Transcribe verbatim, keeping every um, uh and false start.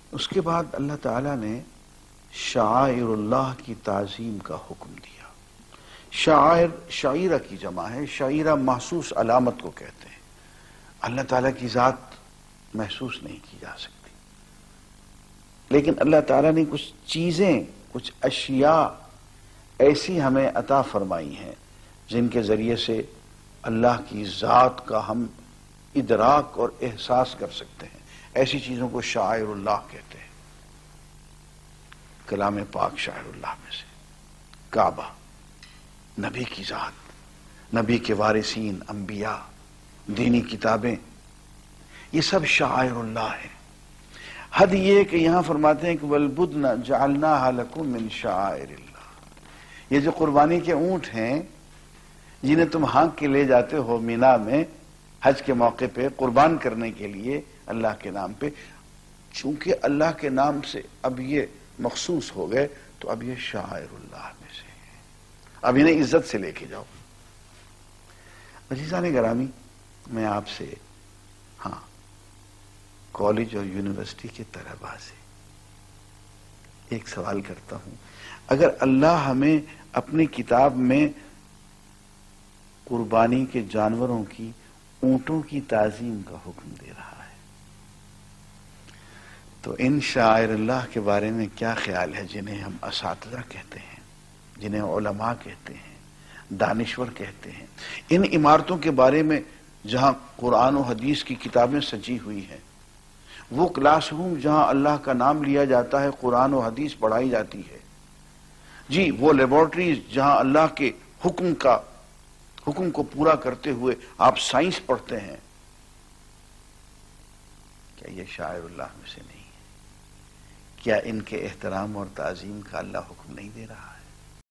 اس کے بعد اللہ تعالیٰ نے شعائر اللہ کی تعظیم کا حکم دیا۔ شعائر شعیرہ کی جمع ہے، شعیرہ محسوس علامت کو کہتے ہیں۔ اللہ تعالیٰ کی ذات محسوس نہیں کی جا سکتی، لیکن اللہ تعالیٰ نے کچھ چیزیں، کچھ اشیاء ایسی ہمیں عطا فرمائی ہیں جن کے ذریعے سے اللہ کی ذات کا ہم ادراک اور احساس کر سکتے ہیں۔ ایسی چیزوں کو شعائر اللہ کہتے ہیں۔ کلام پاک شعائر اللہ میں سے کعبہ، نبی کی ذات، نبی کے وارثین، انبیاء، دینی کتابیں، یہ سب شعائر اللہ ہیں۔ حد یہ کہ یہاں فرماتے ہیں کہ وَالْبُدْنَ جَعَلْنَاهَا لَكُم مِّن شَعَائِرِ اللَّهِ، یہ جو قربانی کے اونٹ ہیں جنہیں تم ہانک کے لے جاتے ہو مینا میں حج کے موقع پہ قربان کرنے کے لیے اللہ کے نام پہ، چونکہ اللہ کے نام سے اب یہ مخصوص ہو گئے تو اب یہ شعائر اللہ میں سے ہیں، اب انہیں عزت سے لے کے جاؤ۔ عزیزان گرامی، میں آپ سے، ہاں، کالج اور یونیورسٹی کے طلباء سے ایک سوال کرتا ہوں۔ اگر اللہ ہمیں اپنی کتاب میں قربانی کے جانوروں کی، اونٹوں کی تعظیم کا حکم دے رہا ہے، تو ان شعائر اللہ کے بارے میں کیا خیال ہے جنہیں ہم اساتذہ کہتے ہیں، جنہیں علماء کہتے ہیں، دانشور کہتے ہیں؟ ان عمارتوں کے بارے میں جہاں قرآن و حدیث کی کتابیں سجی ہوئی ہیں، وہ کلاس روم جہاں اللہ کا نام لیا جاتا ہے، قرآن و حدیث پڑھائی جاتی ہے، جی وہ لیبارٹریز جہاں اللہ کے حکم کا حکم کو پورا کرتے ہوئے آپ سائنس پڑھتے ہیں، کیا یہ شاعر اللہ میں سے نہیں ہے؟ کیا ان کے احترام اور تعظیم کا اللہ حکم نہیں دے رہا ہے؟